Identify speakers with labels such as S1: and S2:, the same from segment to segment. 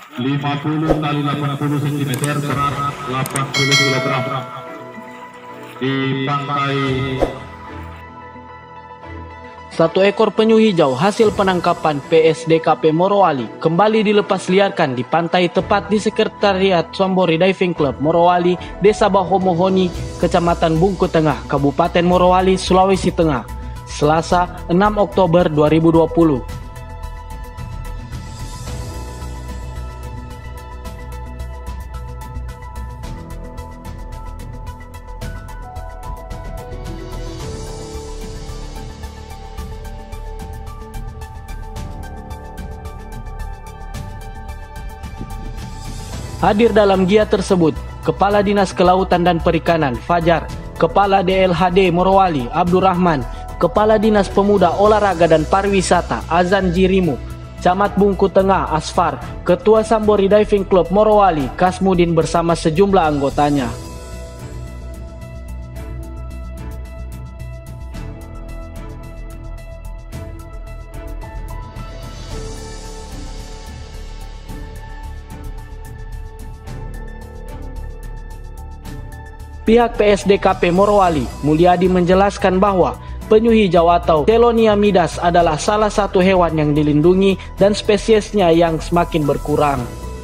S1: 50 kali 80 cm, berat 80 kg. Di pantai.
S2: Satu ekor penyu hijau hasil penangkapan PSDKP Morowali kembali dilepas liarkan di pantai tepat di Sekretariat Sombori Diving Club Morowali, Desa Bahomohoni, Kecamatan Bungku Tengah, Kabupaten Morowali, Sulawesi Tengah, Selasa 6 Oktober 2020. Hadir dalam giat tersebut, Kepala Dinas Kelautan dan Perikanan Fajar, Kepala DLHD Morowali Abdurrahman, Kepala Dinas Pemuda Olahraga dan Pariwisata Azan Jirimu, Camat Bungku Tengah Asfar, Ketua Sambori Diving Club Morowali Kasmudin bersama sejumlah anggotanya. Pihak PSDKP Morowali, Mulyadi menjelaskan bahwa penyu hijau atau Chelonia midas adalah salah satu hewan yang dilindungi dan spesiesnya yang semakin berkurang.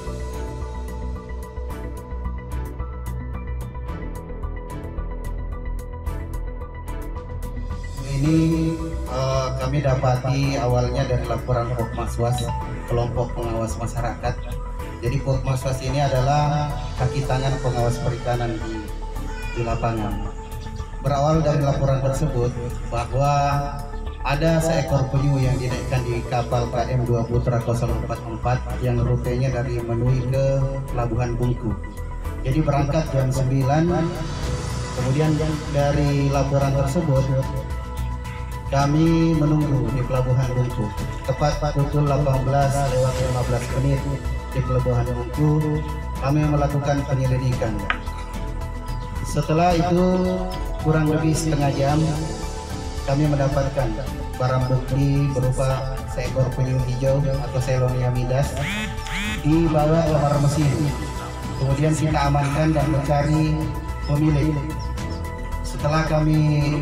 S3: Ini kami dapati awalnya dari laporan Pokmaswas, kelompok pengawas masyarakat. Jadi Pokmaswas ini adalah kaki tangan pengawas perikanan di lapangan. Berawal dari laporan tersebut bahwa ada seekor penyu yang dinaikkan di kapal KM 2 Putra 044 yang rutenya dari Menui ke Pelabuhan Bungku. Jadi berangkat jam 9, kemudian dari laporan tersebut kami menunggu di Pelabuhan Bungku. Tepat pukul 18:15 di Pelabuhan Bungku kami melakukan penyelidikan. Setelah itu kurang lebih setengah jam kami mendapatkan barang bukti berupa seekor penyu hijau atau Chelonia midas di bawah kamar mesin. Kemudian kita amankan dan mencari pemilik. Setelah kami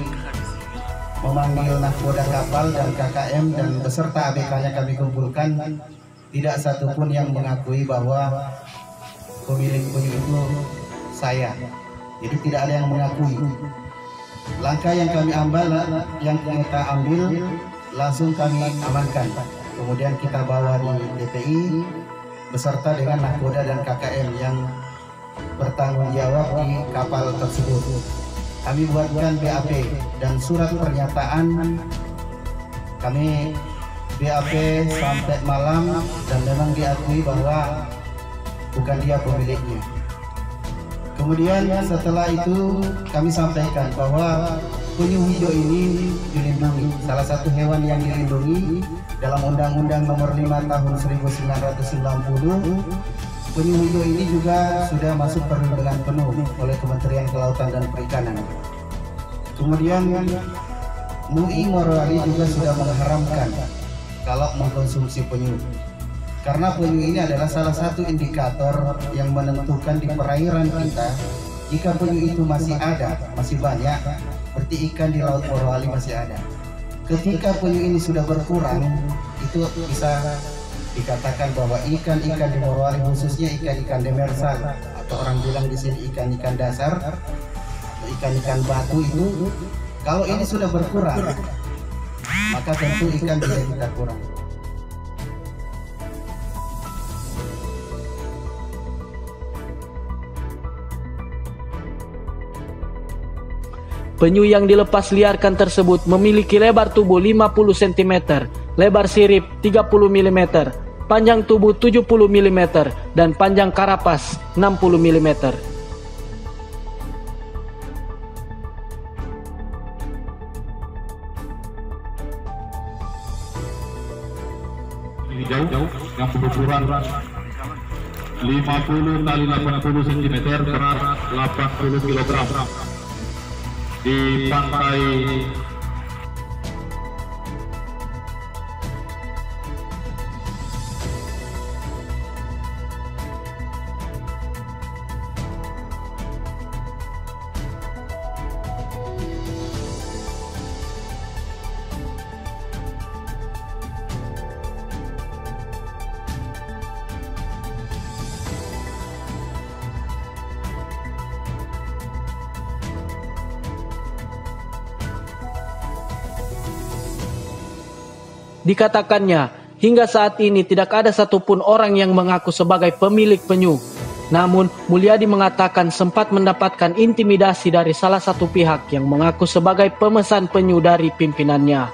S3: memanggil nahkoda kapal dan KKM dan beserta ABK-nya kami kumpulkan, tidak satupun yang mengakui bahwa pemilik penyu itu saya. Jadi tidak ada yang mengakui. Langkah yang kami kita ambil langsung kami amankan. Kemudian kita bawa di DPI beserta dengan nahkoda dan KKM yang bertanggung jawab di kapal tersebut. Kami buatkan BAP dan surat pernyataan. Kami BAP sampai malam dan memang diakui bahwa bukan dia pemiliknya. Kemudian setelah itu kami sampaikan bahwa penyu hijau ini dilindungi, salah satu hewan yang dilindungi dalam Undang-Undang Nomor 5 Tahun 1990. Penyu hijau ini juga sudah masuk perlindungan penuh oleh Kementerian Kelautan dan Perikanan. Kemudian MUI Morowali juga sudah mengharamkan kalau mengkonsumsi penyu. Karena penyu ini adalah salah satu indikator yang menentukan di perairan kita. Jika penyu itu masih ada, masih banyak, berarti ikan di Laut Morowali masih ada. Ketika penyu ini sudah berkurang, itu bisa dikatakan bahwa ikan-ikan di Morowali, khususnya ikan-ikan demersal atau orang bilang di sini ikan-ikan dasar, atau ikan-ikan batu itu, kalau ini sudah berkurang, maka tentu ikan bisa kita kurang.
S2: Penyu yang dilepas liarkan tersebut memiliki lebar tubuh 50 cm, lebar sirip 30 mm, panjang tubuh 70 mm, dan panjang karapas 60 mm.
S1: Hijau yang berukuran 50 kali 80 cm, berat 80 kg. Di pantai
S2: Dikatakannya, hingga saat ini tidak ada satupun orang yang mengaku sebagai pemilik penyu. Namun, Mulyadi mengatakan sempat mendapatkan intimidasi dari salah satu pihak yang mengaku sebagai pemesan penyu dari pimpinannya.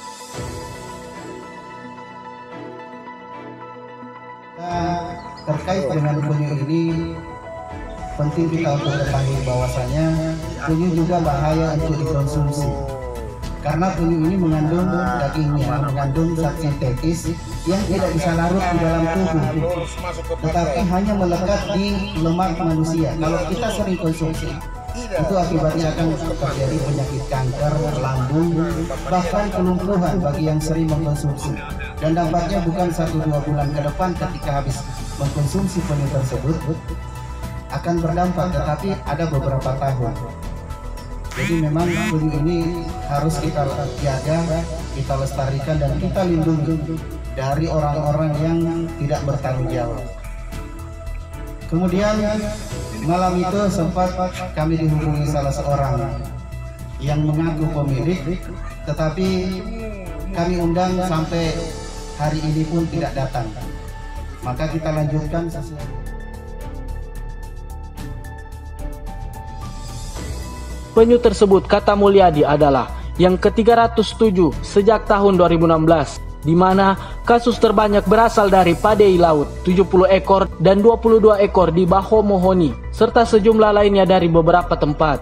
S3: Terkait dengan penyu ini, penting kita untuk ketahui bahwasanya penyu juga bahaya untuk dikonsumsi. Karena penyu ini mengandung dagingnya, mengandung zat sintetis yang tidak bisa larut di dalam tubuh, tetapi hanya melekat di lemak manusia. Kalau kita sering konsumsi, itu akibatnya akan terjadi penyakit kanker, lambung, bahkan kelumpuhan bagi yang sering mengkonsumsi. Dan dampaknya bukan 1-2 bulan ke depan ketika habis mengkonsumsi penyu tersebut akan berdampak, tetapi ada beberapa tahun. Jadi memang penyu ini harus kita jaga, kita lestarikan, dan kita lindungi dari orang-orang yang tidak bertanggung jawab. Kemudian malam itu sempat kami dihubungi salah seorang yang mengaku pemilik, tetapi kami undang sampai hari ini pun tidak datang. Maka kita lanjutkan sesuai.
S2: Penyu tersebut, kata Mulyadi, adalah yang ke-307 sejak tahun 2016, di mana kasus terbanyak berasal dari padei laut 70 ekor dan 22 ekor di Baho Mohoni, serta sejumlah lainnya dari beberapa tempat.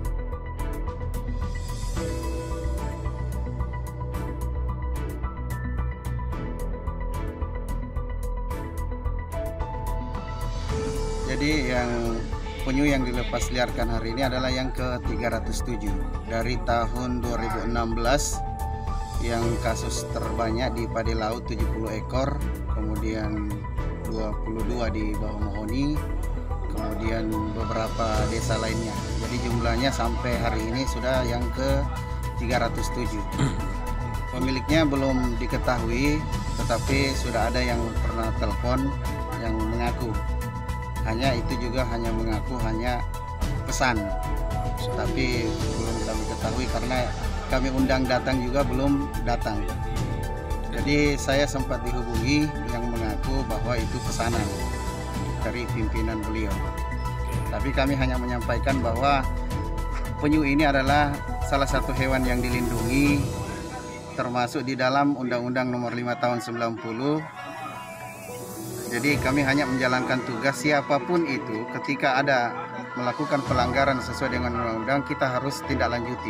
S4: Jadi yang penyu yang dilepas liarkan hari ini adalah yang ke-307 dari tahun 2016, yang kasus terbanyak di padei laut 70 ekor, kemudian 22 di Baho Mohoni, kemudian beberapa desa lainnya. Jadi jumlahnya sampai hari ini sudah yang ke-307. Pemiliknya belum diketahui, tetapi sudah ada yang pernah telepon yang mengaku. Hanya itu juga hanya mengaku hanya pesan, tapi belum kami ketahui karena kami undang datang juga belum datang. Jadi saya sempat dihubungi yang mengaku bahwa itu pesanan dari pimpinan beliau. Tapi kami hanya menyampaikan bahwa penyu ini adalah salah satu hewan yang dilindungi, termasuk di dalam Undang-Undang Nomor 5 Tahun 90. Jadi kami hanya menjalankan tugas, siapapun itu ketika ada melakukan pelanggaran sesuai dengan undang-undang, kita harus tindak lanjuti.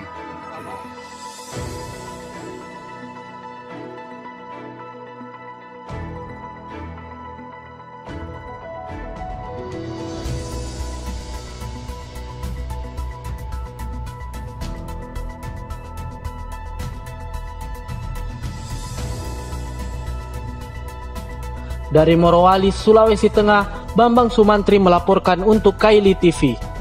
S2: Dari Morowali, Sulawesi Tengah, Bambang Sumantri melaporkan untuk Kaili TV.